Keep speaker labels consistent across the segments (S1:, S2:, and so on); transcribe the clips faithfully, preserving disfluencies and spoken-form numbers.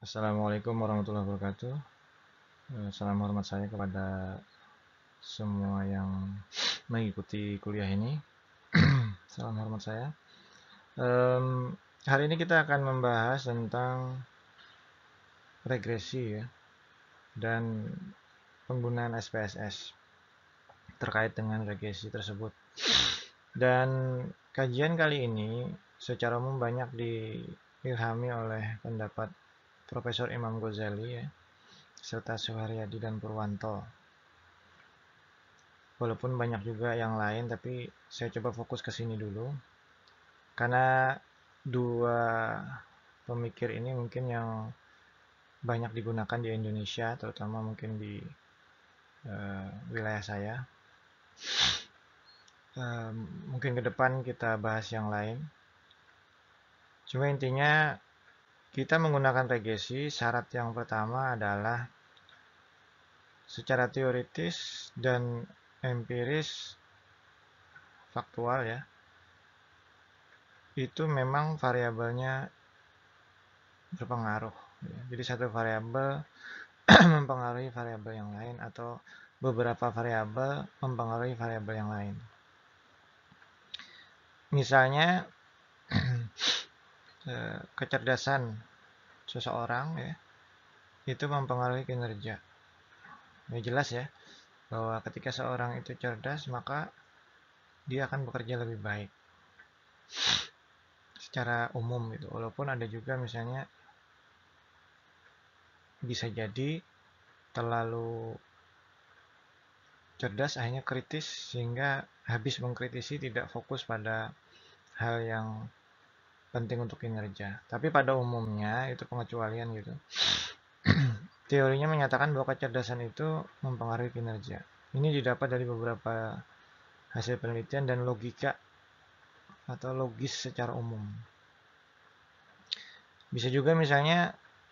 S1: Assalamualaikum warahmatullahi wabarakatuh. Eh, Salam hormat saya kepada semua yang mengikuti kuliah ini. Salam hormat saya. Em, Hari ini kita akan membahas tentang regresi ya dan penggunaan S P S S terkait dengan regresi tersebut. Dan kajian kali ini secara umum banyak diilhami oleh pendapat Profesor Imam Ghazali ya, serta Suharyadi dan Purwanto. Walaupun banyak juga yang lain, tapi saya coba fokus ke sini dulu. Karena dua pemikir ini mungkin yang banyak digunakan di Indonesia, terutama mungkin di uh, wilayah saya. Uh, mungkin ke depan kita bahas yang lain. Cuma intinya kita menggunakan regresi, syarat yang pertama adalah secara teoritis dan empiris faktual ya, itu memang variabelnya berpengaruh. Jadi satu variabel mempengaruhi variabel yang lain atau beberapa variabel mempengaruhi variabel yang lain. Misalnya kecerdasan seseorang ya, itu mempengaruhi kinerja. Ya jelas ya bahwa ketika seorang itu cerdas maka dia akan bekerja lebih baik secara umum gitu. Walaupun ada juga misalnya bisa jadi terlalu cerdas akhirnya kritis sehingga habis mengkritisi tidak fokus pada hal yang penting untuk kinerja. Tapi pada umumnya itu pengecualian gitu. Teorinya menyatakan bahwa kecerdasan itu mempengaruhi kinerja. Ini didapat dari beberapa hasil penelitian dan logika atau logis secara umum. Bisa juga misalnya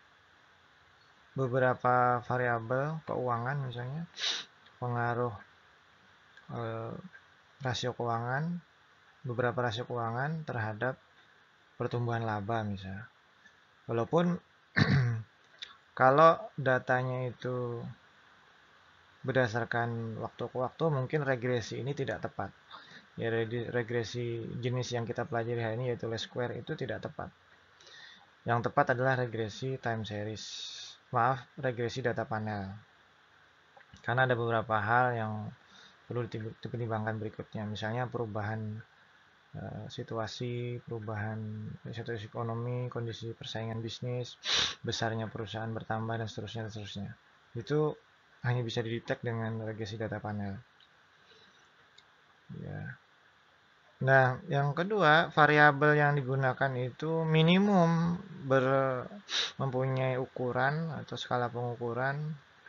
S1: beberapa variabel keuangan misalnya pengaruh eh, rasio keuangan, beberapa rasio keuangan terhadap pertumbuhan laba misalnya. Walaupun kalau datanya itu berdasarkan waktu ke waktu mungkin regresi ini tidak tepat. Ya regresi jenis yang kita pelajari hari ini yaitu least square itu tidak tepat. Yang tepat adalah regresi time series. Maaf, regresi data panel. Karena ada beberapa hal yang perlu dipertimbangkan berikutnya. Misalnya perubahan uh, situasi, perubahan situasi ekonomi, kondisi persaingan bisnis, besarnya perusahaan bertambah dan seterusnya dan seterusnya. Itu hanya bisa didetek dengan regresi data panel. Ya. Nah, yang kedua, variabel yang digunakan itu minimum ber, mempunyai ukuran atau skala pengukuran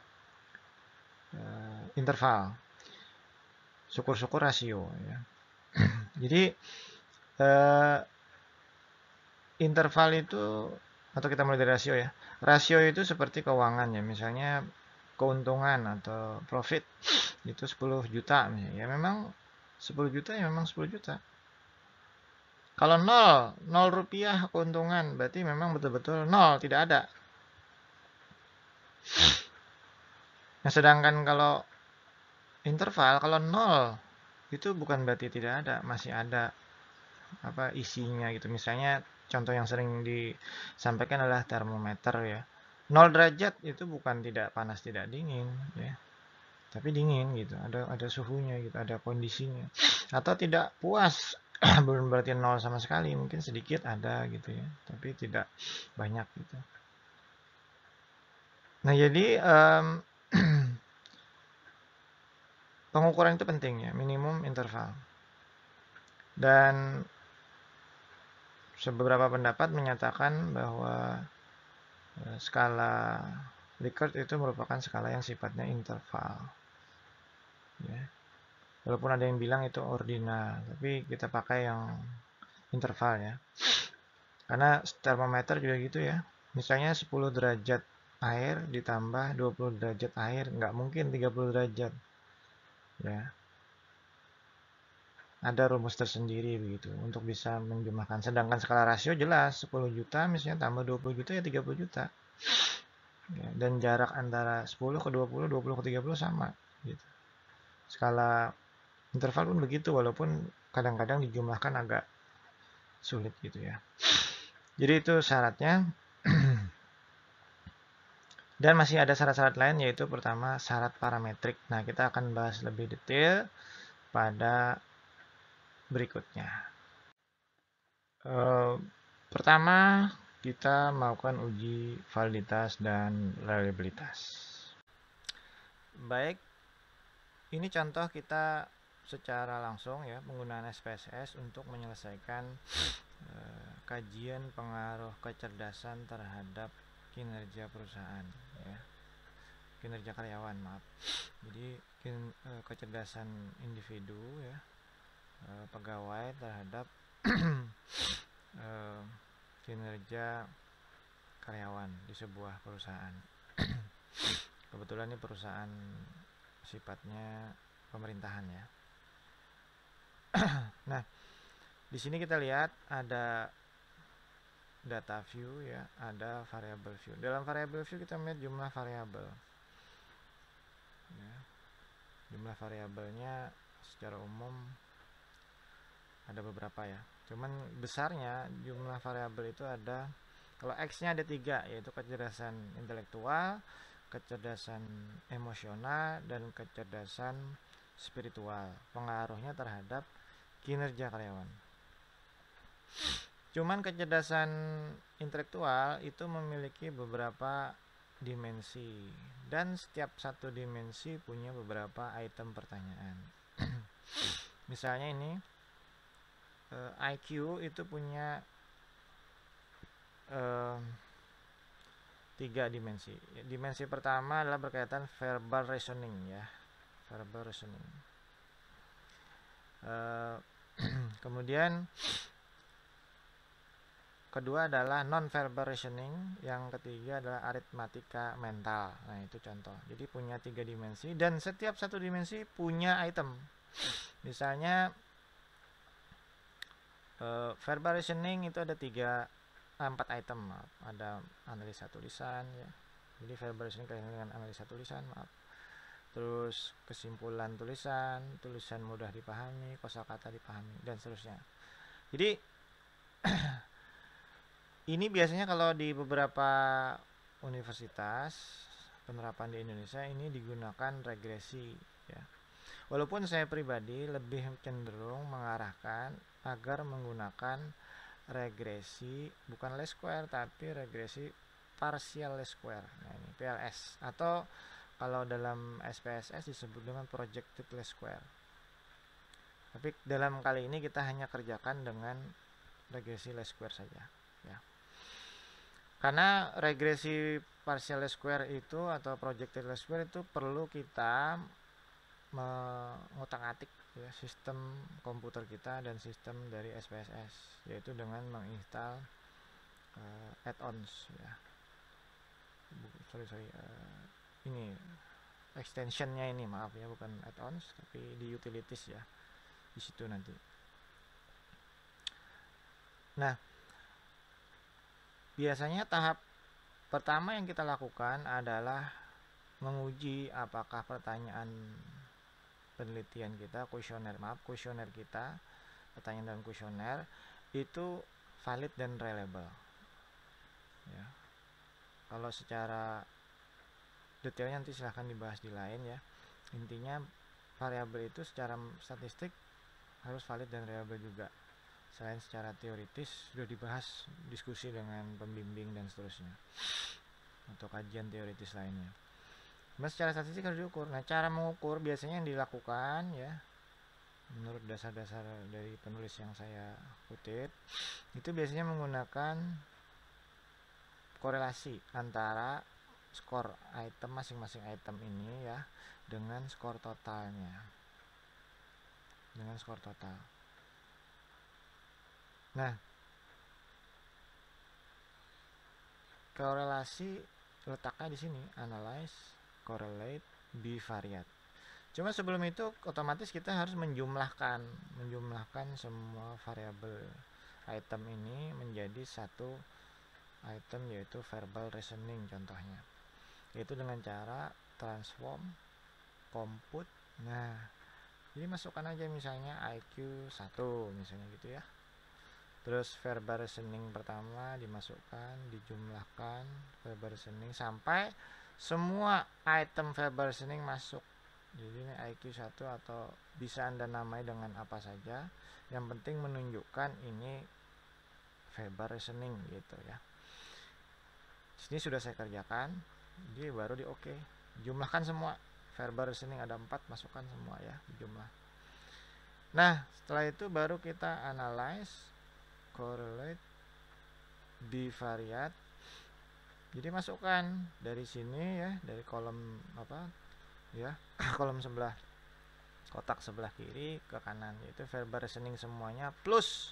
S1: uh, interval. Syukur-syukur rasio. Ya. Jadi, uh, interval itu, atau kita mulai dari rasio ya. Rasio itu seperti keuangan ya, misalnya keuntungan atau profit itu sepuluh juta misalnya. Ya memang sepuluh juta ya memang sepuluh juta. Kalau nol, nol rupiah keuntungan, berarti memang betul-betul nol, tidak ada. Nah, sedangkan kalau interval, kalau nol, itu bukan berarti tidak ada, masih ada apa isinya gitu. Misalnya contoh yang sering disampaikan adalah termometer ya. nol derajat itu bukan tidak panas, tidak dingin ya. Tapi dingin gitu, ada ada suhunya gitu, ada kondisinya. Atau tidak puas, belum berarti nol sama sekali, mungkin sedikit ada gitu ya, tapi tidak banyak gitu. Nah jadi um, pengukuran itu penting ya, minimum interval. Dan beberapa pendapat menyatakan bahwa uh, skala Likert itu merupakan skala yang sifatnya interval. Ya. Walaupun ada yang bilang itu ordinal, tapi kita pakai yang interval ya. Karena termometer juga gitu ya. Misalnya sepuluh derajat air ditambah dua puluh derajat air, nggak mungkin tiga puluh derajat. Ya. ada rumus tersendiri begitu untuk bisa menjumlahkan. Sedangkan skala rasio jelas sepuluh juta misalnya tambah dua puluh juta ya tiga puluh juta. Ya, dan jarak antara sepuluh ke dua puluh, dua puluh ke tiga puluh sama gitu. Skala interval pun begitu, walaupun kadang-kadang dijumlahkan agak sulit gitu ya. Jadi itu syaratnya. Dan masih ada syarat-syarat lain, yaitu pertama syarat parametrik. Nah, kita akan bahas lebih detail pada berikutnya. E, pertama, kita melakukan uji validitas dan reliabilitas. Baik, ini contoh kita secara langsung ya penggunaan S P S S untuk menyelesaikan e, kajian pengaruh kecerdasan terhadap kinerja perusahaan ya. Kinerja karyawan, maaf. Jadi kin, e, kecerdasan individu ya, e, pegawai terhadap e, kinerja karyawan di sebuah perusahaan. Kebetulan ini perusahaan sifatnya pemerintahan ya. Nah, di sini kita lihat ada data view ya, ada variable view. Dalam variable view kita melihat jumlah variabel. Ya. Jumlah variabelnya secara umum ada beberapa ya. Cuman besarnya jumlah variabel itu ada, kalau X-nya ada tiga, yaitu kecerdasan intelektual, kecerdasan emosional, dan kecerdasan spiritual. Pengaruhnya terhadap kinerja karyawan. Cuman kecerdasan intelektual itu memiliki beberapa dimensi, dan setiap satu dimensi punya beberapa item pertanyaan. Misalnya ini I Q itu punya eh, tiga dimensi. Dimensi pertama adalah berkaitan verbal reasoning ya, verbal reasoning. Eh, kemudian kedua adalah non-verbal reasoning, yang ketiga adalah aritmatika mental. Nah, itu contoh. Jadi punya tiga dimensi, dan setiap satu dimensi punya item. Misalnya uh, verbal reasoning itu ada tiga, empat item, maaf. Ada analisa tulisan ya. Jadi verbal reasoning kaitannya dengan analisa tulisan, maaf. Terus kesimpulan tulisan, tulisan mudah dipahami, kosakata dipahami, dan seterusnya. Jadi ini biasanya kalau di beberapa universitas penerapan di Indonesia ini digunakan regresi ya. Walaupun saya pribadi lebih cenderung mengarahkan agar menggunakan regresi bukan least square tapi regresi partial least square. Nah, ini P L S, atau kalau dalam S P S S disebut dengan projected least square. Tapi dalam kali ini kita hanya kerjakan dengan regresi least square saja ya. Karena regresi partial least square itu atau projected least square itu perlu kita mengutak-atik ya, sistem komputer kita dan sistem dari S P S S, yaitu dengan menginstal uh, add-ons ya. Sorry sorry uh, ini extensionnya ini, maaf ya, bukan add-ons tapi di utilities ya, di situ nanti. Nah, biasanya tahap pertama yang kita lakukan adalah menguji apakah pertanyaan penelitian kita, kuesioner, maaf, kuesioner kita, pertanyaan dalam kuesioner itu valid dan reliable. Ya. Kalau secara detailnya nanti silahkan dibahas di lain ya. Intinya variabel itu secara statistik harus valid dan reliable juga. Selain secara teoritis sudah dibahas diskusi dengan pembimbing dan seterusnya untuk kajian teoritis lainnya. Nah, secara statistik harus diukur. Nah, cara mengukur biasanya yang dilakukan ya, menurut dasar-dasar dari penulis yang saya kutip, itu biasanya menggunakan korelasi antara skor item masing-masing item ini ya dengan skor totalnya. Dengan skor total. Nah, korelasi letaknya di sini, analyze, correlate, bivariate. Cuma sebelum itu otomatis kita harus menjumlahkan menjumlahkan semua variabel item ini menjadi satu item, yaitu verbal reasoning contohnya, yaitu dengan cara transform compute. Nah, jadi masukkan aja misalnya I Q satu misalnya gitu ya. Terus verbal reasoning pertama dimasukkan, dijumlahkan verbal reasoning sampai semua item verbal reasoning masuk. Jadi ini I Q satu atau bisa Anda namai dengan apa saja. Yang penting menunjukkan ini verbal reasoning gitu ya. Sini sudah saya kerjakan, jadi baru di oke. Okay. Jumlahkan semua. Verbal reasoning ada empat, masukkan semua ya, jumlah. Nah, setelah itu baru kita analyze, correlate, bivariate. Jadi masukkan dari sini ya, dari kolom apa ya, kolom sebelah kotak sebelah kiri ke kanan, yaitu verbal reasoning semuanya plus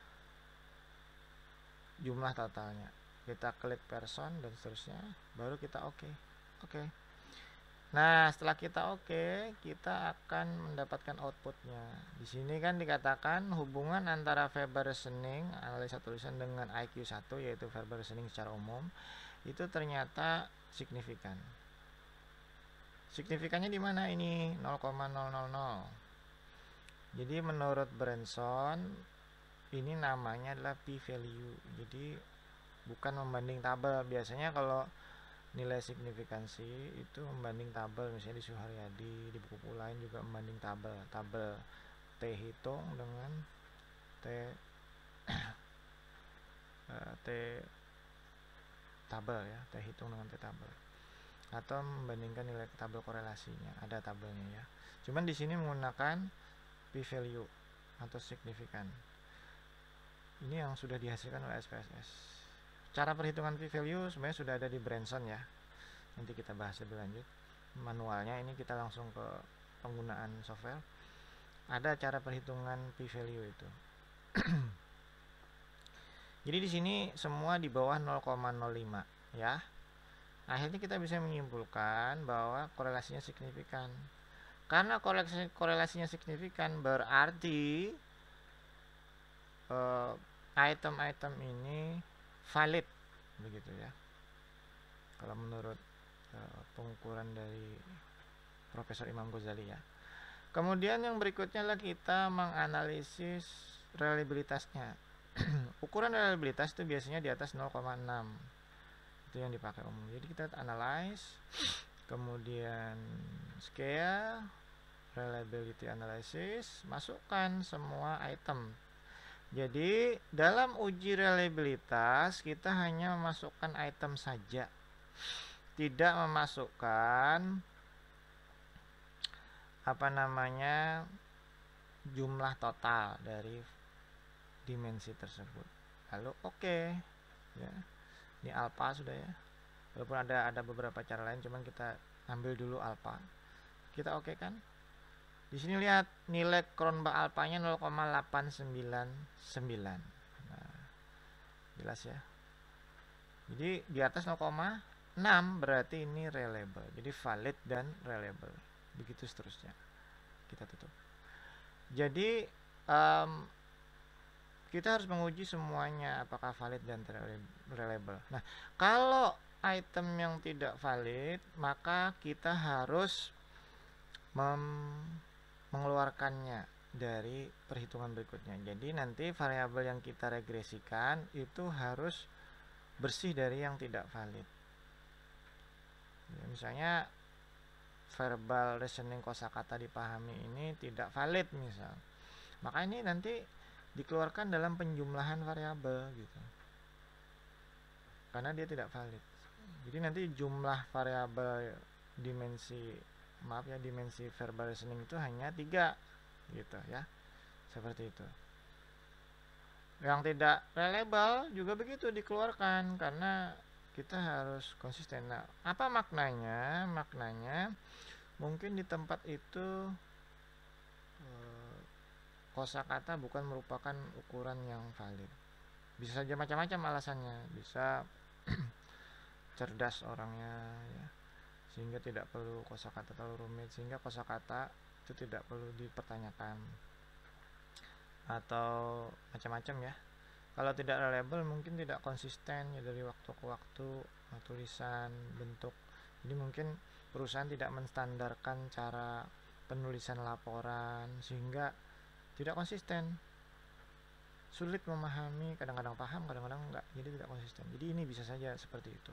S1: jumlah totalnya. Kita klik person dan seterusnya, baru kita oke. Okay. Oke. Okay. Nah, setelah kita oke, okay, kita akan mendapatkan outputnya. Di sini kan dikatakan hubungan antara verbal reasoning, analisa tulisan dengan I Q satu, yaitu verbal reasoning secara umum, itu ternyata signifikan. Signifikannya di mana ini? nol koma nol nol nol. Jadi menurut Branson, ini namanya adalah p-value. Jadi bukan membanding tabel. Biasanya kalau nilai signifikansi itu membanding tabel, misalnya di Suharyadi, di buku-buku lain juga membanding tabel. Tabel T hitung dengan T T tabel ya, T hitung dengan T tabel. Atau membandingkan nilai tabel korelasinya, ada tabelnya ya. Cuman di sini menggunakan p-value atau signifikan. Ini yang sudah dihasilkan oleh S P S S. Cara perhitungan p-value sebenarnya sudah ada di Branson ya. Nanti kita bahas lebih lanjut. Manualnya ini kita langsung ke penggunaan software. Ada cara perhitungan p-value itu. Jadi di sini semua di bawah nol koma nol lima ya. Akhirnya kita bisa menyimpulkan bahwa korelasinya signifikan. Karena korelasi, korelasinya signifikan berarti item-item uh, ini valid, begitu ya. Kalau menurut uh, pengukuran dari Profesor Imam Ghazali ya. Kemudian yang berikutnya adalah kita menganalisis reliabilitasnya. Ukuran reliabilitas itu biasanya di atas nol koma enam. Itu yang dipakai umum. Jadi kita analyze, kemudian scale, reliability analysis, masukkan semua item. Jadi dalam uji reliabilitas kita hanya memasukkan item saja, tidak memasukkan apa namanya jumlah total dari dimensi tersebut. Lalu oke okay, ya. Ini alpha sudah ya. Walaupun ada ada beberapa cara lain, cuman kita ambil dulu alpha. Kita oke okay kan? Di sini lihat nilai Cronbach alpanya nol koma delapan sembilan sembilan. Nah, jelas ya. Jadi di atas nol koma enam berarti ini reliable. Jadi valid dan reliable. Begitu seterusnya. Kita tutup. Jadi um, kita harus menguji semuanya apakah valid dan reliable. Nah, kalau item yang tidak valid, maka kita harus mengeluarkannya dari perhitungan berikutnya. Jadi nanti variabel yang kita regresikan itu harus bersih dari yang tidak valid. Ya, misalnya verbal reasoning kosakata dipahami ini tidak valid misal. Maka ini nanti dikeluarkan dalam penjumlahan variabel gitu. Karena dia tidak valid. Jadi nanti jumlah variabel dimensi maaf ya dimensi verbal reasoning itu hanya tiga gitu ya. Seperti itu. Yang tidak reliable juga begitu dikeluarkan karena kita harus konsisten. Nah, apa maknanya? Maknanya mungkin di tempat itu kosakata bukan merupakan ukuran yang valid. Bisa saja macam-macam alasannya. Bisa cerdas orangnya ya, sehingga tidak perlu kosakata terlalu rumit, sehingga kosakata itu tidak perlu dipertanyakan atau macam-macam ya. Kalau tidak reliable mungkin tidak konsisten ya, dari waktu ke waktu, tulisan, bentuk. Jadi mungkin perusahaan tidak menstandarkan cara penulisan laporan sehingga tidak konsisten, sulit memahami, kadang-kadang paham, kadang-kadang enggak, jadi tidak konsisten. Jadi ini bisa saja seperti itu.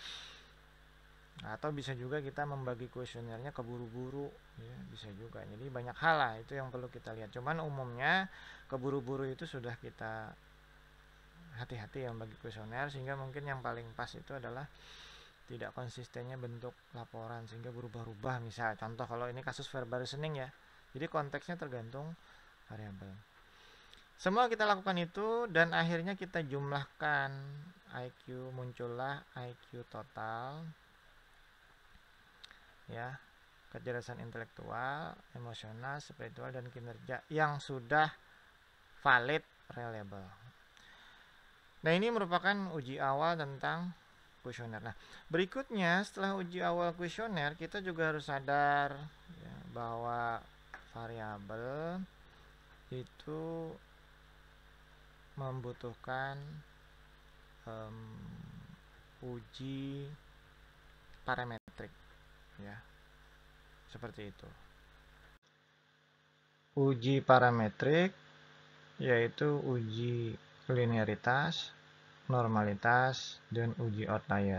S1: Atau bisa juga kita membagi kuesionernya keburu-buru ya, bisa juga. Jadi banyak hal lah itu yang perlu kita lihat. Cuman umumnya keburu-buru itu sudah kita hati-hati yang bagi kuesioner, sehingga mungkin yang paling pas itu adalah tidak konsistennya bentuk laporan sehingga berubah-ubah. Misal contoh kalau ini kasus verbal reasoning ya, jadi konteksnya tergantung variabel. Semua kita lakukan itu dan akhirnya kita jumlahkan I Q, muncullah I Q total ya, kecerdasan intelektual, emosional, spiritual, dan kinerja yang sudah valid, reliable. Nah, ini merupakan uji awal tentang kuesioner. Nah, berikutnya setelah uji awal kuesioner, kita juga harus sadar ya, bahwa variabel itu membutuhkan um, uji parametrik ya, seperti itu. Uji parametrik yaitu uji linearitas, normalitas, dan uji outlier.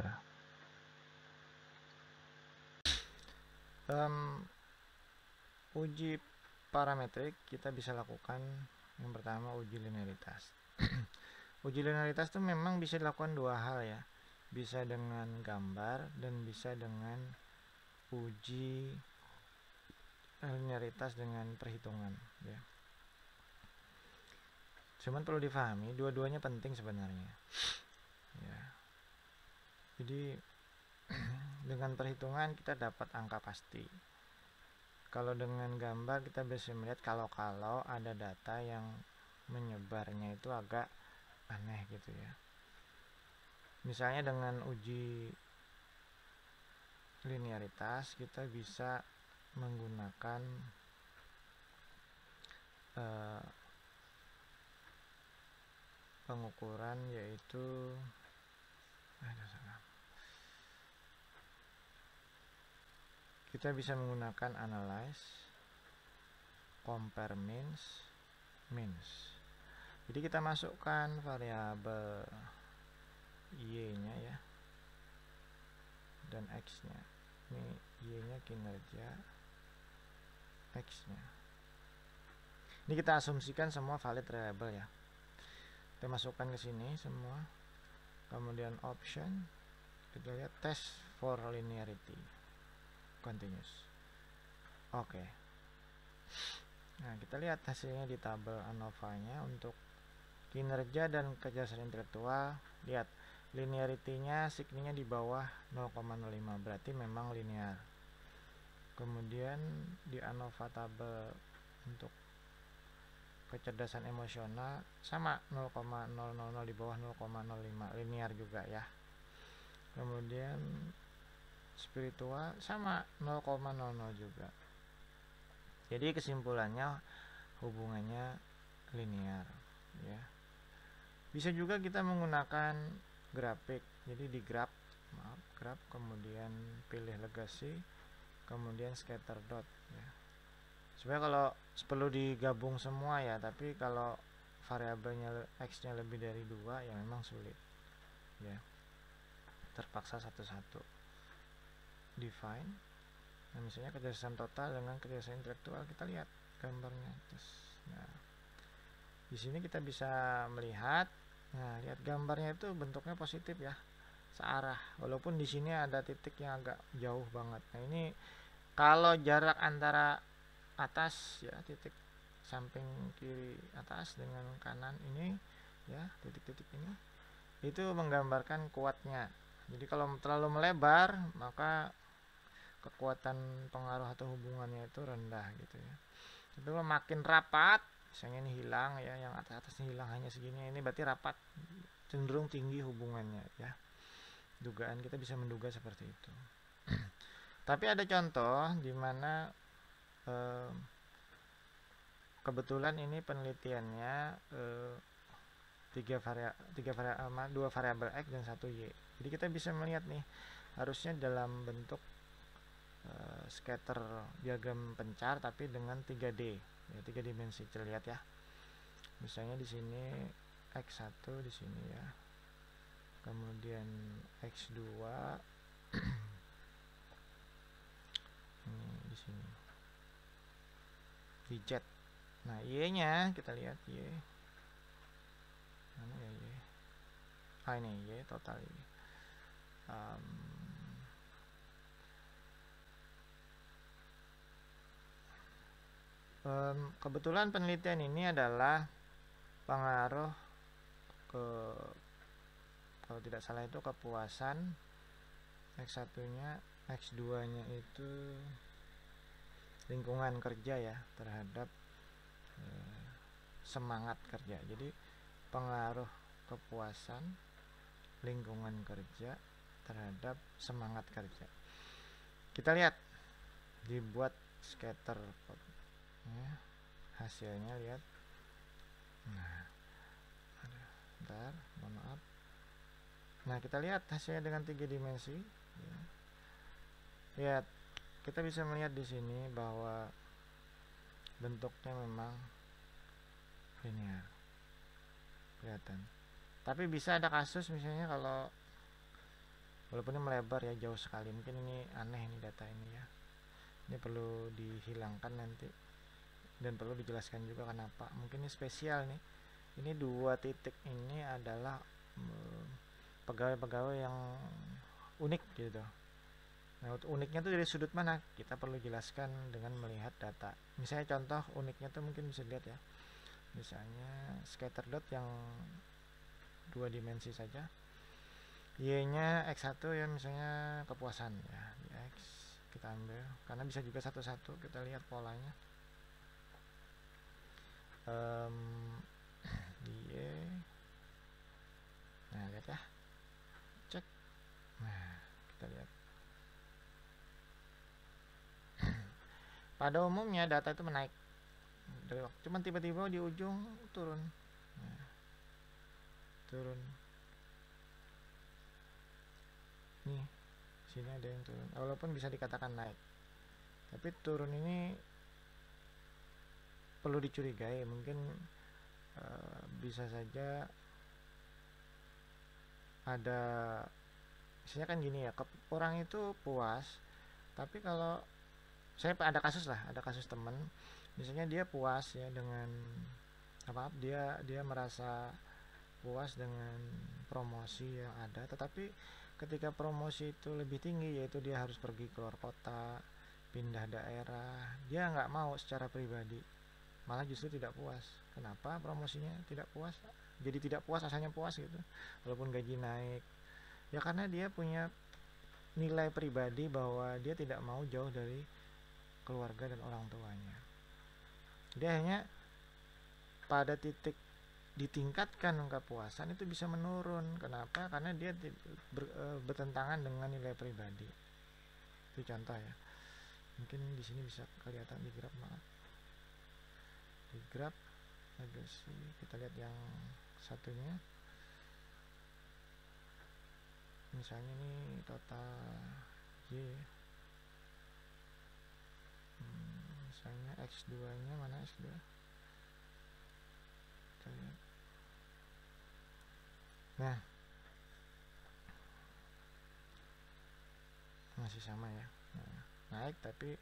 S1: Um, uji parametrik kita bisa lakukan yang pertama uji linearitas. Uji linearitas itu memang bisa dilakukan dua hal ya, bisa dengan gambar dan bisa dengan uji linearitas dengan perhitungan ya. Cuman perlu difahami dua-duanya penting sebenarnya ya. Jadi dengan perhitungan kita dapat angka pasti. Kalau dengan gambar kita bisa melihat kalau-kalau ada data yang menyebarnya itu agak aneh gitu ya. Misalnya dengan uji linearitas kita bisa menggunakan uh, pengukuran yaitu kita bisa menggunakan analyze, compare means, means. Jadi kita masukkan variabel y-nya ya dan x-nya. Ini y-nya kinerja, x-nya. Ini kita asumsikan semua valid variable ya. Kita masukkan ke sini semua. Kemudian option, kita lihat test for linearity, continuous. Oke. Okay. Nah, kita lihat hasilnya di tabel ANOVA-nya untuk kinerja dan kecerdasan intelektual. Lihat linearity-nya signinya di bawah nol koma nol lima, berarti memang linear. Kemudian di ANOVA tabel untuk kecerdasan emosional sama nol koma nol nol nol di bawah nol koma nol lima, linear juga ya. Kemudian spiritual sama nol koma nol nol juga. Jadi kesimpulannya hubungannya linear ya. Bisa juga kita menggunakan grafik. Jadi di graph, maaf, graph, kemudian pilih legacy, kemudian scatter dot ya. Sebenarnya kalau perlu digabung semua ya, tapi kalau variabelnya x-nya lebih dari dua ya memang sulit ya, terpaksa satu-satu. Define, nah misalnya kecerdasan total dengan kecerdasan intelektual, kita lihat gambarnya. Terus, nah di sini kita bisa melihat, nah lihat gambarnya itu bentuknya positif ya, searah, walaupun di sini ada titik yang agak jauh banget. Nah ini kalau jarak antara atas ya, titik samping kiri atas dengan kanan ini ya, titik-titik ini itu menggambarkan kuatnya. Jadi kalau terlalu melebar maka kekuatan pengaruh atau hubungannya itu rendah gitu ya. Tapi kalau makin rapat, misalnya ini hilang ya, yang atas-atasnya hilang hanya segini, ini berarti rapat, cenderung tinggi hubungannya ya. Dugaan kita bisa menduga seperti itu. Tapi ada contoh di mana eh, kebetulan ini penelitiannya eh, tiga varia tiga varia dua variabel x dan satu y. Jadi kita bisa melihat nih, harusnya dalam bentuk uh, scatter diagram pencar tapi dengan tiga D, ya, tiga dimensi. Kita lihat ya. Misalnya di sini x satu di sini ya. Kemudian x dua ini di sini. Di Z. Nah, y-nya kita lihat y. Mana ya y? Ah, ini y total ini. Um, um, kebetulan penelitian ini adalah pengaruh ke, kalau tidak salah itu kepuasan x satu nya, x dua nya itu lingkungan kerja ya terhadap eh, semangat kerja. Jadi pengaruh kepuasan lingkungan kerja terhadap semangat kerja. Kita lihat, dibuat scatter ya, hasilnya lihat. Nah, ada, bentar, mohon maaf. Nah, kita lihat hasilnya dengan tiga dimensi. Ya. Lihat, kita bisa melihat di sini bahwa bentuknya memang linear, kelihatan. Tapi bisa ada kasus misalnya kalau walaupun ini melebar ya jauh sekali, mungkin ini aneh ini data ini ya, ini perlu dihilangkan nanti dan perlu dijelaskan juga kenapa. Mungkin ini spesial nih, ini dua titik ini adalah pegawai-pegawai yang unik gitu. Nah, uniknya tuh dari sudut mana, kita perlu jelaskan dengan melihat data. Misalnya contoh uniknya tuh mungkin bisa dilihat ya, misalnya scatter dot yang dua dimensi saja, y-nya x satu ya, misalnya kepuasan ya, di x kita ambil, karena bisa juga satu-satu. Kita lihat polanya, um, di y, nah lihat ya, cek, nah kita lihat. Pada umumnya data itu menaik dari waktu, cuman tiba-tiba di ujung turun, nah, turun. Nih, sini ada yang turun. Walaupun bisa dikatakan naik, tapi turun ini perlu dicurigai. Mungkin uh, bisa saja ada, misalnya kan gini ya, orang itu puas, tapi kalau saya ada kasus lah, ada kasus teman, misalnya dia puas ya dengan apa, dia dia merasa puas dengan promosi yang ada, tetapi ketika promosi itu lebih tinggi, yaitu dia harus pergi keluar kota, pindah daerah, dia nggak mau secara pribadi, malah justru tidak puas. Kenapa promosinya tidak puas? Jadi tidak puas, asalnya puas gitu, walaupun gaji naik. Ya karena dia punya nilai pribadi bahwa dia tidak mau jauh dari keluarga dan orang tuanya. Dia hanya pada titik ditingkatkan kepuasan itu bisa menurun. Kenapa? Karena dia ber, e, bertentangan dengan nilai pribadi. Itu contoh ya. Mungkin di sini bisa kelihatan di graf, maaf. Di graf legacy kita lihat yang satunya. Misalnya ini total Y. Hmm, misalnya x dua nya mana, x dua? Kita lihat. Nah, masih sama ya, nah, naik tapi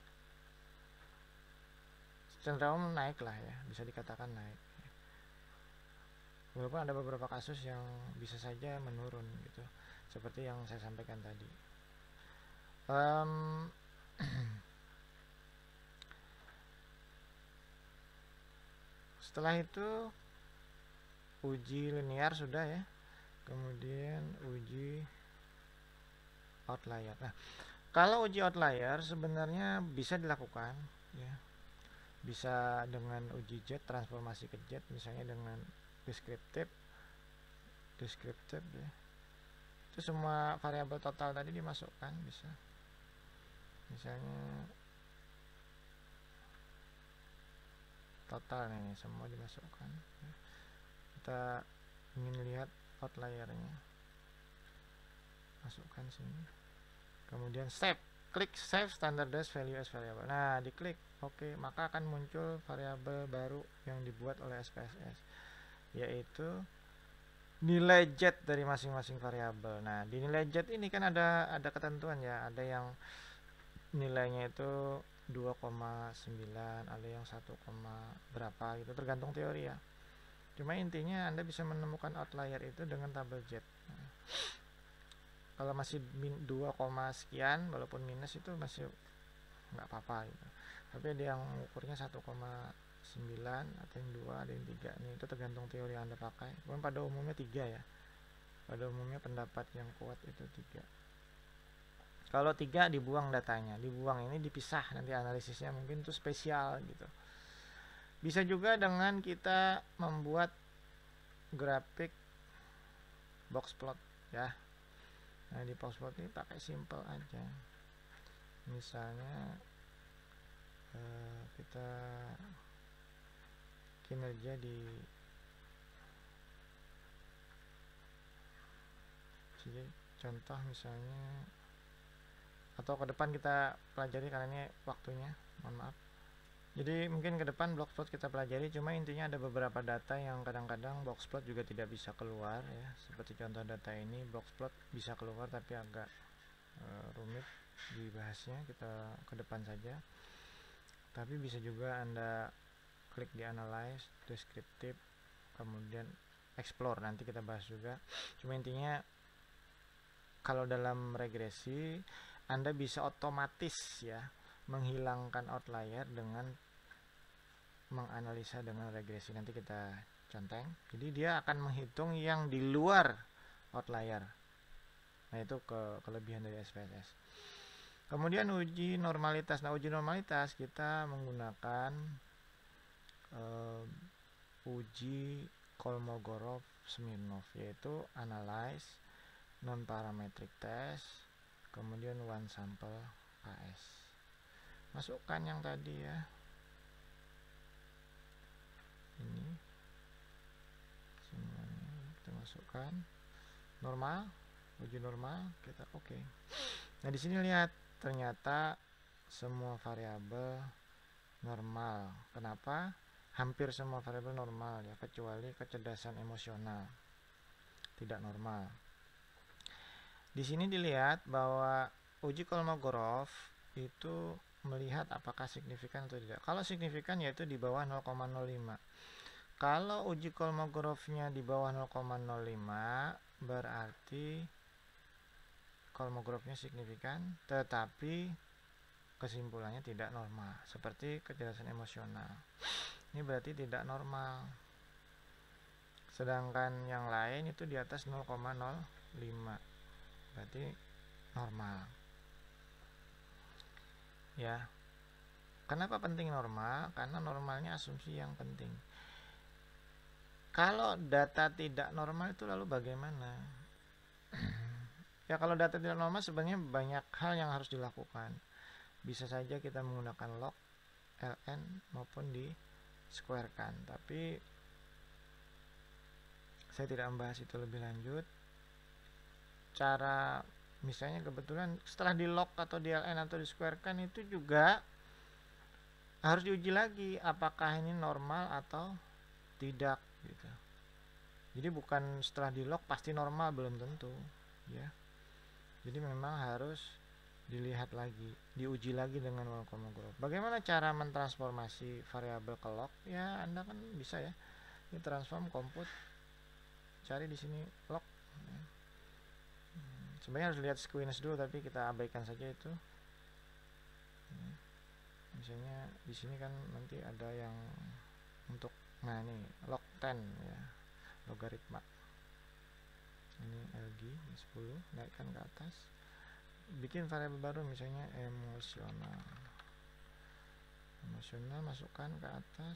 S1: cenderung naik lah ya, bisa dikatakan naik. Walaupun ada beberapa kasus yang bisa saja menurun gitu, seperti yang saya sampaikan tadi. Um, setelah itu uji linear sudah ya, kemudian uji outlier. Nah, kalau uji outlier sebenarnya bisa dilakukan ya, bisa dengan uji Z, transformasi ke Z, misalnya dengan deskriptif, deskriptif ya, itu semua variabel total tadi dimasukkan bisa. misalnya total nih semua dimasukkan. Kita ingin lihat outliernya, masukkan sini, kemudian save, klik save standardized value as variable. Nah diklik oke, okay, maka akan muncul variabel baru yang dibuat oleh S P S S, yaitu nilai jet dari masing-masing variabel. Nah di nilai jet ini kan ada ada ketentuan ya, ada yang nilainya itu dua koma sembilan, ada yang satu, berapa gitu, tergantung teori ya. Cuma intinya Anda bisa menemukan outlier itu dengan tabel jet. Nah, kalau masih dua, sekian walaupun minus itu masih nggak apa-apa gitu. Tapi ada yang ukurnya satu koma sembilan, atau yang dua, ada yang tiga nih, itu tergantung teori yang Anda pakai. Cuman pada umumnya tiga ya. Pada umumnya pendapat yang kuat itu tiga. Kalau tiga dibuang datanya, dibuang ini dipisah, nanti analisisnya mungkin itu spesial gitu. Bisa juga dengan kita membuat grafik box plot ya. Nah di box plot ini pakai simple aja. Misalnya eh, kita kinerja di contoh misalnya, atau ke depan kita pelajari karena ini waktunya, mohon maaf. Jadi mungkin ke depan boxplot kita pelajari, cuma intinya ada beberapa data yang kadang-kadang boxplot juga tidak bisa keluar ya. Seperti contoh data ini, boxplot bisa keluar tapi agak e, rumit dibahasnya, kita ke depan saja. Tapi bisa juga Anda klik di analyze, descriptive, kemudian explore, nanti kita bahas juga. Cuma intinya kalau dalam regresi Anda bisa otomatis ya menghilangkan outlier dengan menganalisa dengan regresi. Nanti kita conteng. Jadi dia akan menghitung yang di luar outlier. Nah itu ke kelebihan dari S P S S. Kemudian uji normalitas. Nah uji normalitas kita menggunakan uh, uji Kolmogorov-Smirnov, yaitu analyze, non parametric test, kemudian one sample K S. Masukkan yang tadi ya, ini semuanya kita masukkan, normal, uji normal, kita oke. Okay. Nah di sini lihat ternyata semua variabel normal. Kenapa? Hampir semua variabel normal ya, kecuali kecerdasan emosional tidak normal. Di sini dilihat bahwa uji Kolmogorov itu melihat apakah signifikan atau tidak. Kalau signifikan yaitu di bawah nol koma nol lima. Kalau uji Kolmogorovnya di bawah nol koma nol lima berarti Kolmogorovnya signifikan, tetapi kesimpulannya tidak normal. Seperti kecerdasan emosional, ini berarti tidak normal. Sedangkan yang lain itu di atas nol koma nol lima, berarti normal. Ya, kenapa penting normal? Karena normalnya asumsi yang penting. Kalau data tidak normal itu lalu bagaimana? Ya kalau data tidak normal sebenarnya banyak hal yang harus dilakukan. Bisa saja kita menggunakan log, ln maupun di squarekan. Tapi saya tidak membahas itu lebih lanjut. Cara misalnya kebetulan setelah di log atau di ln atau di squarekan itu juga harus diuji lagi apakah ini normal atau tidak gitu. Jadi bukan setelah di log pasti normal, belum tentu ya. Jadi memang harus dilihat lagi, diuji lagi dengan Kolmogorov. Bagaimana cara mentransformasi variabel ke log? Ya Anda kan bisa ya. Ini transform compute, cari di sini log. Sebenarnya harus lihat squeeness dulu, tapi kita abaikan saja itu. Misalnya di sini kan nanti ada yang untuk, nah ini log sepuluh ya, logaritma. Ini L G sepuluh, naikkan ke atas. Bikin variabel baru misalnya emosional. Emosional masukkan ke atas.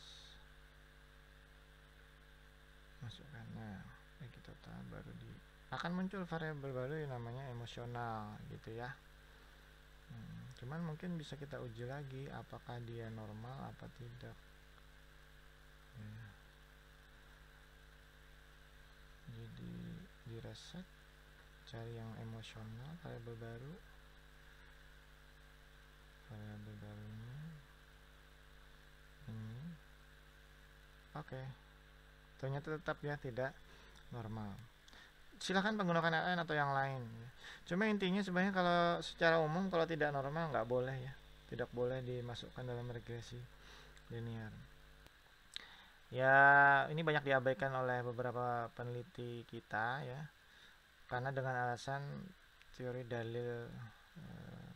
S1: Masukkan. Nah, ini kita tahu baru di akan muncul variabel baru yang namanya emosional gitu ya. Hmm, Cuman mungkin bisa kita uji lagi apakah dia normal apa tidak ya. Jadi di reset, cari yang emosional, variabel baru, variabel barunya ini. Oke, ternyata tetap ya tidak normal. Silahkan menggunakan L N atau yang lain ya. Cuma intinya sebenarnya kalau secara umum kalau tidak normal nggak boleh ya, tidak boleh dimasukkan dalam regresi linear. Ya ini banyak diabaikan oleh beberapa peneliti kita ya, karena dengan alasan teori dalil eh,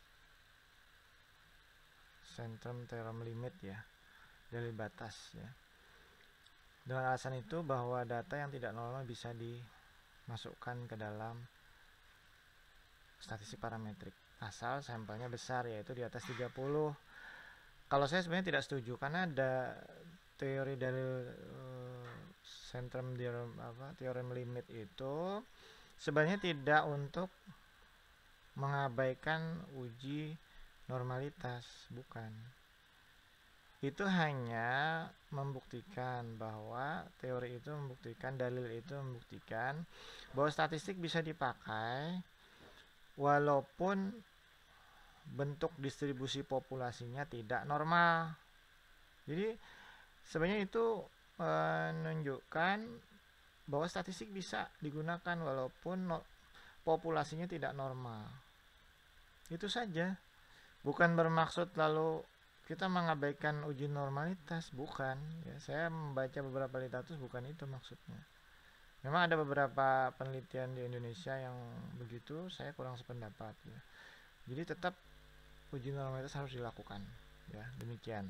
S1: centrum theorem limit ya, dalil batas ya. Dengan alasan itu bahwa data yang tidak normal bisa dimasukkan ke dalam statistik parametrik asal sampelnya besar, yaitu di atas tiga puluh. Kalau saya sebenarnya tidak setuju karena ada teori dalil uh, centrum theorem apa teorem limit itu sebenarnya tidak untuk mengabaikan uji normalitas, bukan. Itu hanya membuktikan bahwa teori itu membuktikan, dalil itu membuktikan bahwa statistik bisa dipakai walaupun bentuk distribusi populasinya tidak normal. Jadi sebenarnya itu menunjukkan bahwa statistik bisa digunakan walaupun no, populasinya tidak normal. Itu saja. Bukan bermaksud lalu kita mengabaikan uji normalitas, bukan ya. Saya membaca beberapa literatur bukan itu maksudnya. Memang ada beberapa penelitian di Indonesia yang begitu, saya kurang sependapat ya. Jadi tetap uji normalitas harus dilakukan ya, demikian.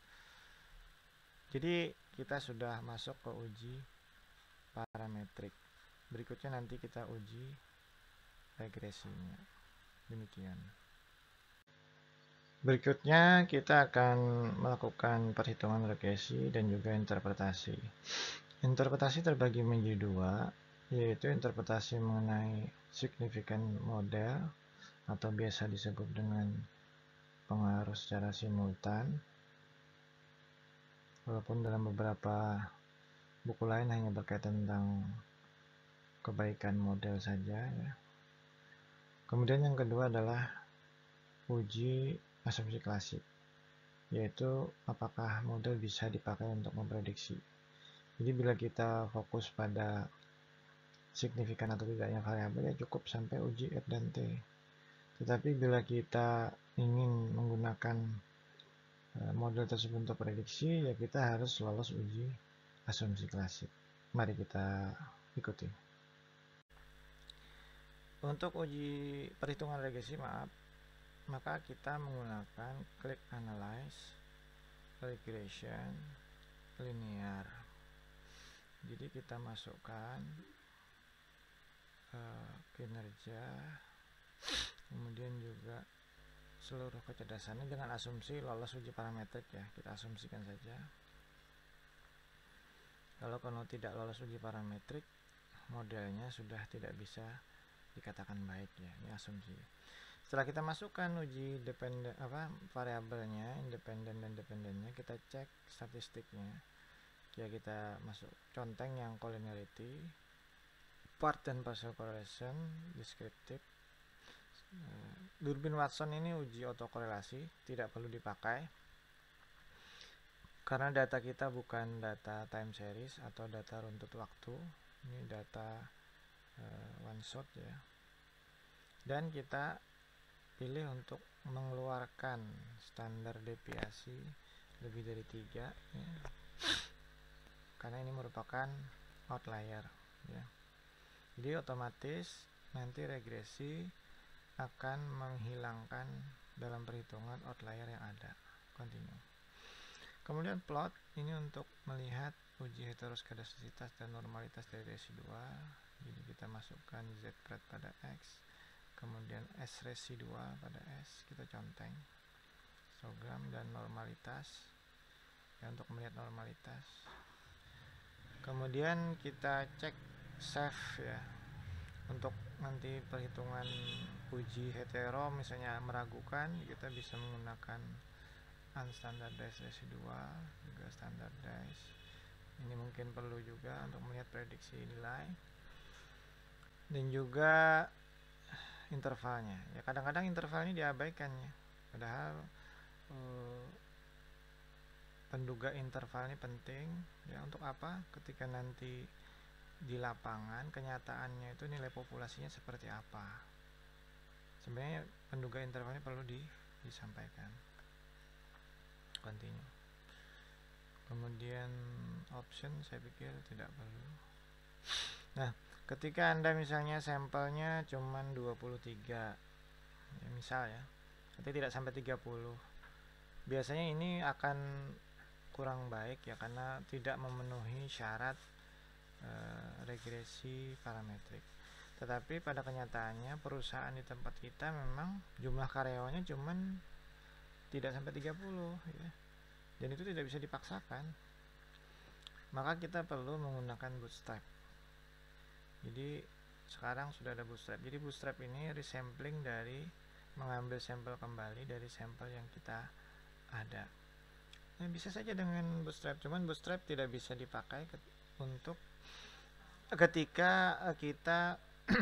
S1: Jadi kita sudah masuk ke uji parametrik. Berikutnya nanti kita uji regresinya. Demikian. Berikutnya kita akan melakukan perhitungan regresi dan juga interpretasi. Interpretasi terbagi menjadi dua, yaitu interpretasi mengenai signifikan model atau biasa disebut dengan pengaruh secara simultan, walaupun dalam beberapa buku lain hanya berkaitan tentang kebaikan model saja ya. Kemudian yang kedua adalah uji asumsi klasik, yaitu apakah model bisa dipakai untuk memprediksi. Jadi bila kita fokus pada signifikan atau tidaknya variabel ya cukup sampai uji F dan T. Tetapi bila kita ingin menggunakan model tersebut untuk prediksi, ya kita harus lolos uji asumsi klasik. Mari kita ikuti. Untuk uji perhitungan regresi, maaf, maka kita menggunakan click analyze regression linear. Jadi kita masukkan uh, kinerja, kemudian juga seluruh kecerdasannya dengan asumsi lolos uji parametrik ya, kita asumsikan saja. Kalau kalau tidak lolos uji parametrik, modelnya sudah tidak bisa dikatakan baik ya, ini asumsi. Setelah kita masukkan uji dependen apa variabelnya, independen dan dependennya, kita cek statistiknya. Ya kita masuk conteng yang collinearity, part dan partial correlation, descriptive. Durbin Watson ini uji autokorelasi, tidak perlu dipakai karena data kita bukan data time series atau data runtut waktu, ini data uh, one shot ya. Dan kita pilih untuk mengeluarkan standar deviasi lebih dari tiga ya. Karena ini merupakan outlier ya. Jadi otomatis nanti regresi akan menghilangkan dalam perhitungan outlier yang ada. Continue. Kemudian plot ini untuk melihat uji heteroskedastisitas dan normalitas dari residua. Jadi kita masukkan z pred pada x, kemudian s residua pada s, kita conteng histogram dan normalitas ya, untuk melihat normalitas. Kemudian kita cek save ya, untuk nanti perhitungan uji hetero misalnya meragukan, kita bisa menggunakan unstandardized residual, juga standardized. Ini mungkin perlu juga untuk melihat prediksi nilai. Dan juga intervalnya. Ya kadang-kadang interval ini diabaikan ya. Padahal eh, penduga interval ini penting ya. Untuk apa? Ketika nanti di lapangan kenyataannya itu nilai populasinya seperti apa. Sebenarnya penduga interval ini perlu di, disampaikan. Continue. Kemudian option saya pikir tidak perlu. Nah, ketika Anda misalnya sampelnya cuma dua puluh tiga, ya misal ya, nanti tidak sampai tiga puluh. Biasanya ini akan kurang baik ya, karena tidak memenuhi syarat e, regresi parametrik. Tetapi pada kenyataannya perusahaan di tempat kita memang jumlah karyawannya cuma tidak sampai tiga puluh ya. Dan itu tidak bisa dipaksakan. Maka kita perlu menggunakan bootstrap. Jadi sekarang sudah ada bootstrap. Jadi bootstrap ini resampling dari mengambil sampel kembali dari sampel yang kita ada. Nah, bisa saja dengan bootstrap, cuman bootstrap tidak bisa dipakai ke, untuk ketika kita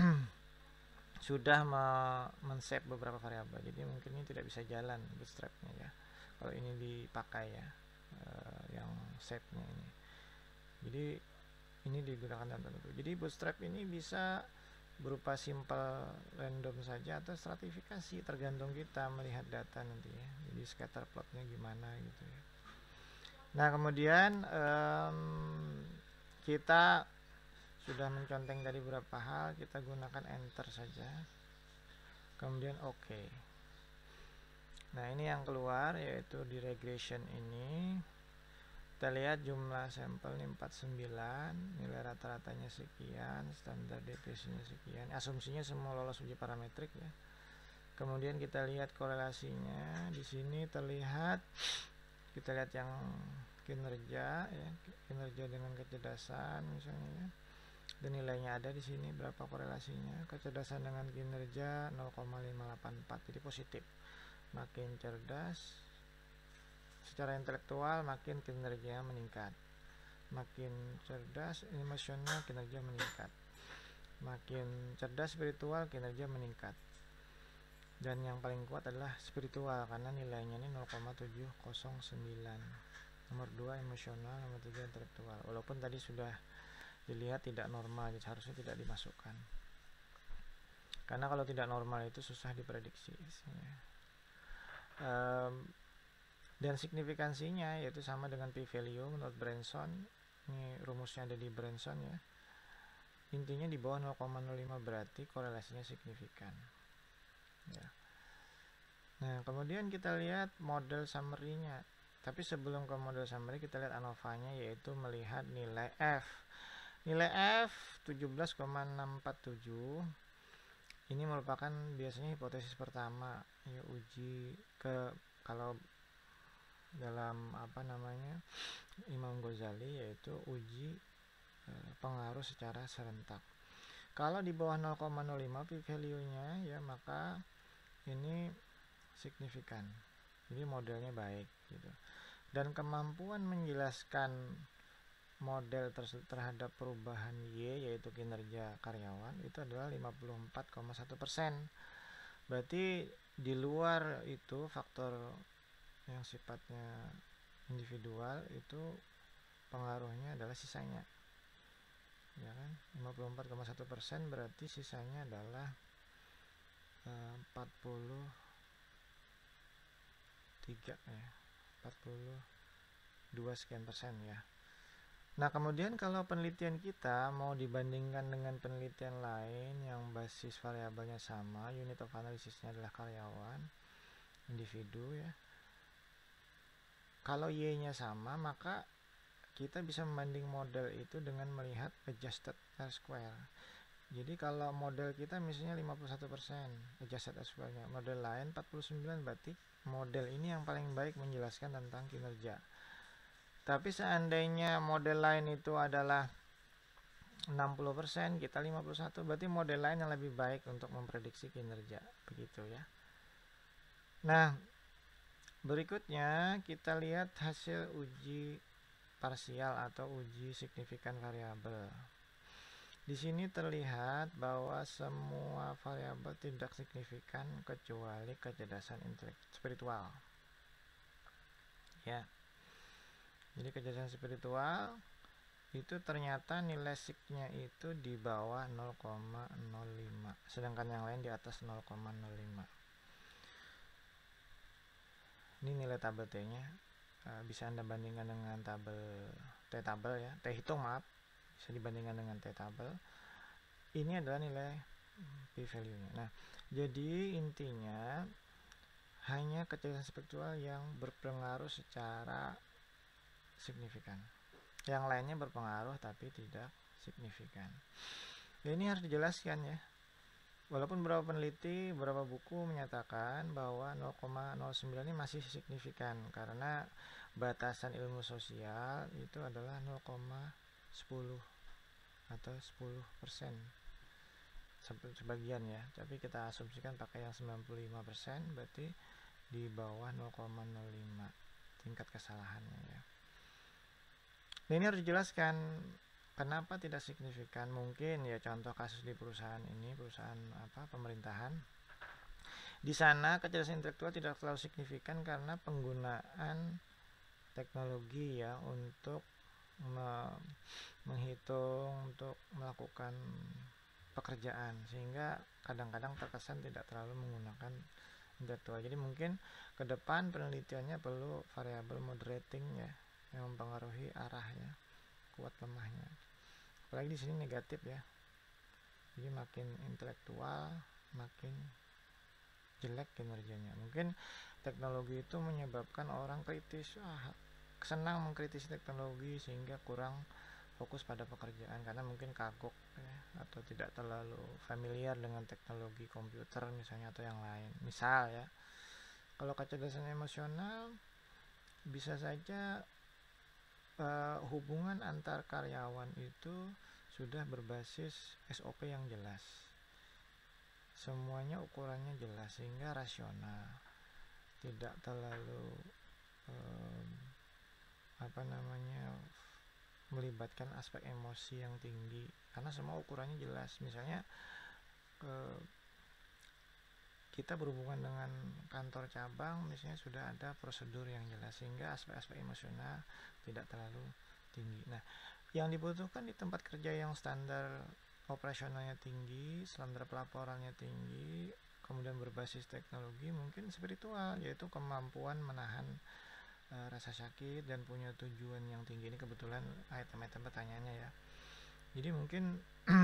S1: sudah men-save beberapa variabel. Jadi mungkin ini tidak bisa jalan bootstrapnya ya. Kalau ini dipakai ya, uh, yang save-nya ini. Jadi ini digunakan dalam tertentu. Jadi bootstrap ini bisa berupa simple random saja atau stratifikasi, tergantung kita melihat data nanti ya. Jadi scatter plotnya gimana gitu ya. Nah kemudian um, kita sudah menconteng dari beberapa hal, kita gunakan enter saja. Kemudian oke. Okay. Nah ini yang keluar yaitu di regression ini. Kita lihat jumlah sampel ini empat puluh sembilan, nilai rata-ratanya sekian, standar deviasinya sekian, asumsinya semua lolos uji parametrik ya. Kemudian kita lihat korelasinya, di sini terlihat, kita lihat yang kinerja ya, kinerja dengan kecerdasan misalnya ya. Dan nilainya ada di sini berapa korelasinya, kecerdasan dengan kinerja nol koma lima delapan empat, jadi positif. Makin cerdas secara intelektual makin kinerjanya meningkat, makin cerdas emosional kinerja meningkat, makin cerdas spiritual kinerja meningkat. Dan yang paling kuat adalah spiritual karena nilainya ini nol koma tujuh nol sembilan. Nomor dua emosional, nomor tiga intelektual. Walaupun tadi sudah dilihat tidak normal, jadi harusnya tidak dimasukkan. Karena kalau tidak normal itu susah diprediksi. Um, dan signifikansinya yaitu sama dengan p-value menurut Branson. Ini rumusnya ada di Branson ya. Intinya di bawah nol koma nol lima berarti korelasinya signifikan ya. Nah kemudian kita lihat model summary-nya. Tapi sebelum ke model summary kita lihat ANOVA-nya, yaitu melihat nilai F. Nilai F tujuh belas koma enam empat tujuh. Ini merupakan biasanya hipotesis pertama ya, uji ke kalau dalam apa namanya Imam Ghazali, yaitu uji e, pengaruh secara serentak. Kalau di bawah nol koma nol lima p-value-nya ya, maka ini signifikan. Jadi modelnya baik gitu. Dan kemampuan menjelaskan model terhadap perubahan Y, yaitu kinerja karyawan, itu adalah lima puluh empat koma satu persen. Berarti di luar itu faktor yang sifatnya individual itu pengaruhnya adalah sisanya. Ya kan? lima puluh empat koma satu persen berarti sisanya adalah eh, empat puluh tiga ya. empat puluh dua sekian persen ya. Nah kemudian kalau penelitian kita mau dibandingkan dengan penelitian lain yang basis variabelnya sama, unit of analysisnya adalah karyawan, individu ya. Kalau Y-nya sama, maka kita bisa membanding model itu dengan melihat adjusted R-square. Jadi kalau model kita misalnya lima puluh satu persen adjusted R-square-nya, model lain empat puluh sembilan, berarti model ini yang paling baik menjelaskan tentang kinerja. Tapi seandainya model lain itu adalah enam puluh persen, kita lima puluh satu, berarti model lain yang lebih baik untuk memprediksi kinerja, begitu ya. Nah, berikutnya kita lihat hasil uji parsial atau uji signifikan variabel. Di sini terlihat bahwa semua variabel tidak signifikan kecuali kecerdasan intelektual spiritual. Ya. Jadi kecerdasan spiritual itu ternyata nilai signya itu di bawah nol koma nol lima, sedangkan yang lain di atas nol koma nol lima. Ini nilai tabel T-nya. Bisa Anda bandingkan dengan tabel T-tabel ya. T-hitung maaf. Bisa dibandingkan dengan T-tabel. Ini adalah nilai p-value-nya. Nah, jadi intinya hanya kecerdasan spiritual yang berpengaruh secara signifikan. Yang lainnya berpengaruh tapi tidak signifikan. Ya, ini harus dijelaskan ya. Walaupun beberapa peneliti, beberapa buku menyatakan bahwa nol koma nol sembilan ini masih signifikan karena batasan ilmu sosial itu adalah nol koma sepuluh atau sepuluh persen sebagian ya, tapi kita asumsikan pakai yang sembilan puluh lima persen, berarti di bawah nol koma nol lima tingkat kesalahannya ya. Nah, ini harus dijelaskan kenapa tidak signifikan. Mungkin ya contoh kasus di perusahaan ini, perusahaan apa pemerintahan. Di sana kecerdasan intelektual tidak terlalu signifikan karena penggunaan teknologi ya untuk me menghitung, untuk melakukan pekerjaan, sehingga kadang-kadang terkesan tidak terlalu menggunakan intelektual. Jadi mungkin ke depan penelitiannya perlu variabel moderating ya, yang mempengaruhi arah ya, kuat lemahnya. Apalagi di sini negatif ya. Jadi makin intelektual, makin jelek kinerjanya. Mungkin teknologi itu menyebabkan orang kritis, ah, senang mengkritisi teknologi sehingga kurang fokus pada pekerjaan karena mungkin kagok ya, atau tidak terlalu familiar dengan teknologi komputer misalnya atau yang lain. Misal ya, kalau kecerdasan emosional bisa saja uh, hubungan antar karyawan itu sudah berbasis S O P yang jelas. Semuanya ukurannya jelas sehingga rasional, tidak terlalu um, apa namanya melibatkan aspek emosi yang tinggi karena semua ukurannya jelas. Misalnya eh, kita berhubungan dengan kantor cabang misalnya sudah ada prosedur yang jelas sehingga aspek-aspek emosional tidak terlalu tinggi. Nah, yang dibutuhkan di tempat kerja yang standar operasionalnya tinggi, standar pelaporannya tinggi, kemudian berbasis teknologi, mungkin spiritual, yaitu kemampuan menahan Uh, rasa sakit dan punya tujuan yang tinggi. Ini kebetulan item-item pertanyaannya ya. Jadi mungkin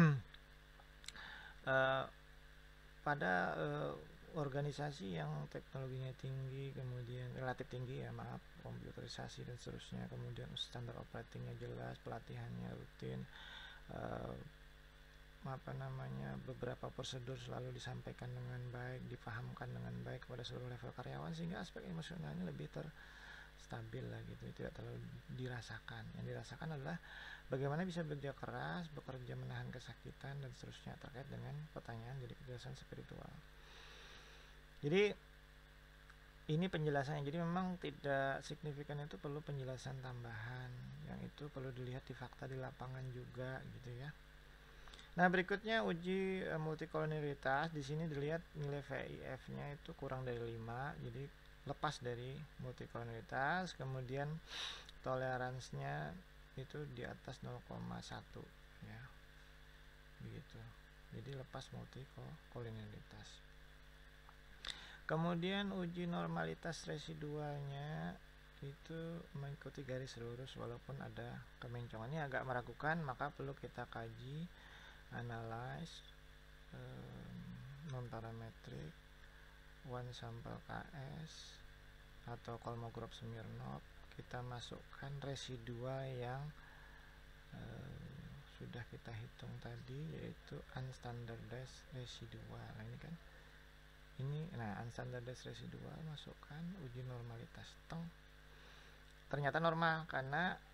S1: uh, pada uh, organisasi yang teknologinya tinggi, kemudian relatif tinggi ya maaf, komputerisasi dan seterusnya, kemudian standar operatingnya jelas, pelatihannya rutin, uh, apa namanya beberapa prosedur selalu disampaikan dengan baik, dipahamkan dengan baik kepada seluruh level karyawan, sehingga aspek emosionalnya lebih ter stabil lah gitu, tidak terlalu dirasakan. Yang dirasakan adalah bagaimana bisa bekerja keras, bekerja menahan kesakitan dan seterusnya terkait dengan pertanyaan jadi kecerdasan spiritual. Jadi ini penjelasannya. Jadi memang tidak signifikan itu perlu penjelasan tambahan, yang itu perlu dilihat di fakta di lapangan juga gitu ya. Nah, berikutnya uji e, multikolonialitas. Di sini dilihat nilai V I F-nya itu kurang dari lima, jadi lepas dari multikolonialitas. Kemudian toleransinya itu di atas nol koma satu ya, begitu. Jadi lepas multikolonialitas. Kemudian uji normalitas residualnya itu mengikuti garis lurus walaupun ada kemencongan. Ini agak meragukan, maka perlu kita kaji, analyze, um, non parametrik, one sample K S atau Kolmogorov-Smirnov. Kita masukkan residual yang uh, sudah kita hitung tadi, yaitu unstandardized residual. Nah, ini kan ini nah unstandardized residual, masukkan uji normalitas teng, ternyata normal karena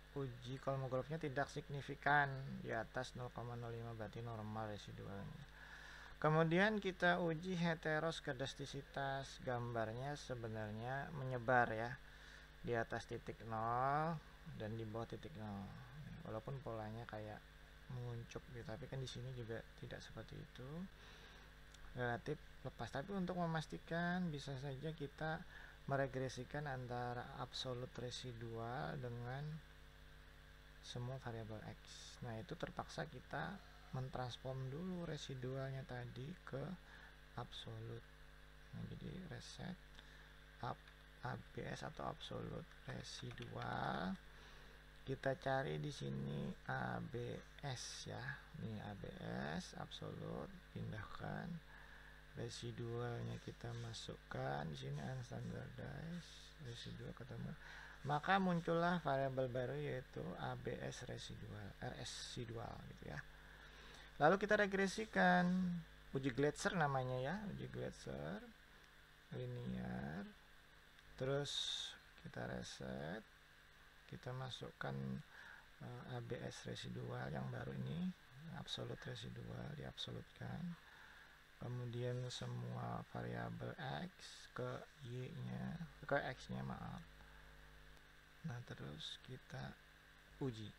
S1: uji Kolmogorov-nya tidak signifikan di atas nol koma nol lima, berarti normal residualnya. Kemudian kita uji heteroskedastisitas, gambarnya sebenarnya menyebar ya, di atas titik nol dan di bawah titik nol. Walaupun polanya kayak menguncup gitu, tapi kan di sini juga tidak seperti itu, relatif lepas. Tapi untuk memastikan bisa saja kita meregresikan antara absolut residual dengan semua variabel X. Nah, itu terpaksa kita mentransform dulu residualnya tadi ke absolut. Nah, jadi reset up A B S atau absolut residual. Kita cari di sini A B S ya. Nih A B S absolut, pindahkan. Residualnya kita masukkan di sini unstandardized residual ketemu. Maka muncullah variabel baru yaitu A B S residual, R S residual gitu ya. Lalu kita regresikan, uji Glatzer namanya ya, uji Glatzer linear. Terus kita reset, kita masukkan uh, A B S residual yang baru ini, absolut residual diabsolutkan. Kemudian semua variabel X ke Y-nya, ke X-nya maaf. Nah, terus kita uji.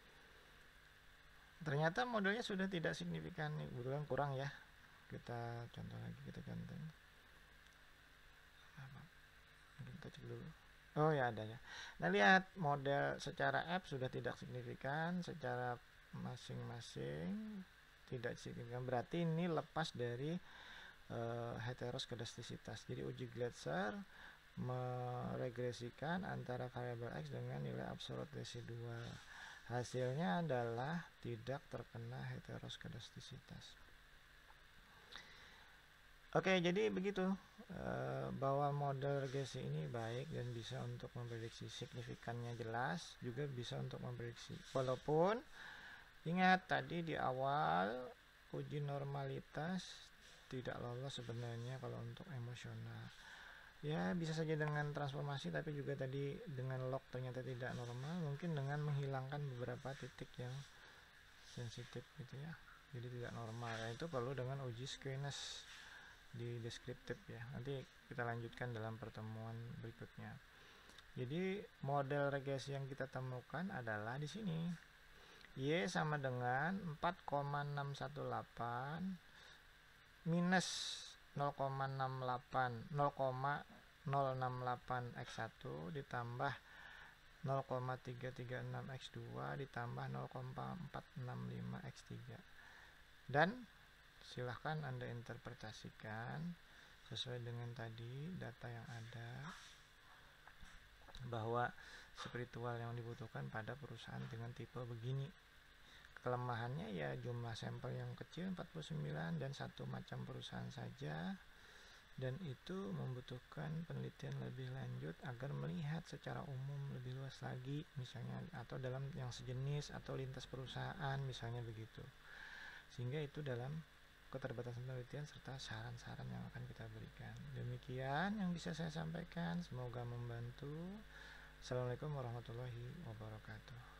S1: Ternyata modelnya sudah tidak signifikan, nih, kebetulan kurang ya. Kita contoh lagi, kita ganti. Kita cek dulu. Oh ya, ada ya. Nah, lihat model secara F sudah tidak signifikan, secara masing-masing tidak signifikan. Berarti ini lepas dari uh, heteroskedastisitas. Jadi uji Glatzer meregresikan antara variabel X dengan nilai absolut residual. Hasilnya adalah tidak terkena heteroskedastisitas. Oke, jadi begitu e, bahwa model regresi ini baik dan bisa untuk memprediksi signifikannya jelas, juga bisa untuk memprediksi. Walaupun ingat tadi di awal uji normalitas tidak lolos sebenarnya kalau untuk emosional. Ya, bisa saja dengan transformasi, tapi juga tadi dengan log ternyata tidak normal, mungkin dengan menghilangkan beberapa titik yang sensitif gitu ya, jadi tidak normal. Nah, itu perlu dengan uji skewness di deskriptif ya, nanti kita lanjutkan dalam pertemuan berikutnya. Jadi model regresi yang kita temukan adalah di sini, Y sama dengan empat koma enam satu delapan minus nol koma enam delapan nol koma nol enam delapan X satu ditambah nol koma tiga tiga enam X dua ditambah nol koma empat enam lima X tiga. Dan silahkan Anda interpretasikan sesuai dengan tadi data yang ada, bahwa spiritual yang dibutuhkan pada perusahaan dengan tipe begini. Kelemahannya ya jumlah sampel yang kecil empat puluh sembilan dan satu macam perusahaan saja, dan itu membutuhkan penelitian lebih lanjut agar melihat secara umum lebih luas lagi misalnya, atau dalam yang sejenis atau lintas perusahaan misalnya begitu. Sehingga itu dalam keterbatasan penelitian serta saran-saran yang akan kita berikan. Demikian yang bisa saya sampaikan, semoga membantu. Assalamualaikum warahmatullahi wabarakatuh.